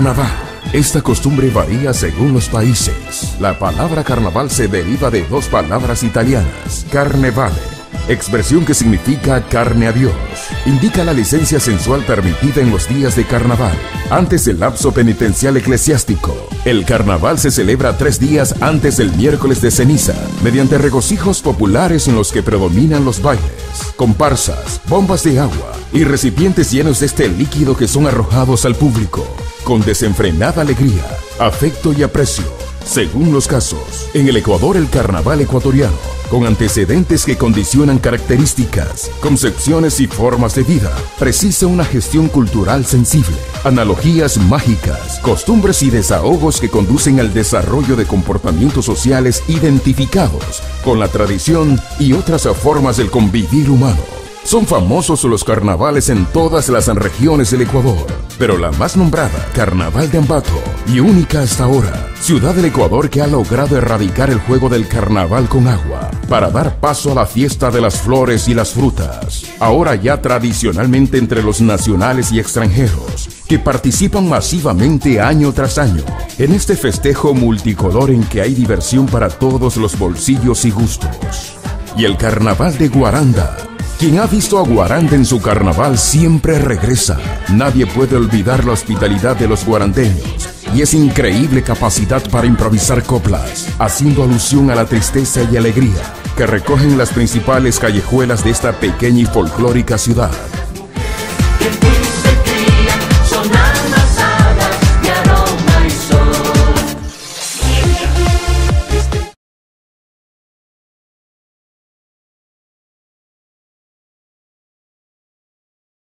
Carnaval. Esta costumbre varía según los países. La palabra carnaval se deriva de dos palabras italianas, carnevale, expresión que significa carne a Dios. Indica la licencia sensual permitida en los días de carnaval, antes del lapso penitencial eclesiástico. El carnaval se celebra 3 días antes del miércoles de ceniza, mediante regocijos populares en los que predominan los bailes, comparsas, bombas de agua y recipientes llenos de este líquido que son arrojados al público, con desenfrenada alegría, afecto y aprecio, según los casos. En el Ecuador, el carnaval ecuatoriano, con antecedentes que condicionan características, concepciones y formas de vida, precisa una gestión cultural sensible, analogías mágicas, costumbres y desahogos que conducen al desarrollo de comportamientos sociales identificados con la tradición y otras formas del convivir humano. Son famosos los carnavales en todas las regiones del Ecuador, pero la más nombrada, Carnaval de Ambato, y única hasta ahora, ciudad del Ecuador que ha logrado erradicar el juego del carnaval con agua, para dar paso a la fiesta de las flores y las frutas, ahora ya tradicionalmente entre los nacionales y extranjeros, que participan masivamente año tras año, en este festejo multicolor en que hay diversión para todos los bolsillos y gustos. Y el Carnaval de Guaranda. Quien ha visto a Guaranda en su carnaval siempre regresa. Nadie puede olvidar la hospitalidad de los guarandeños y esa increíble capacidad para improvisar coplas, haciendo alusión a la tristeza y alegría que recogen las principales callejuelas de esta pequeña y folclórica ciudad.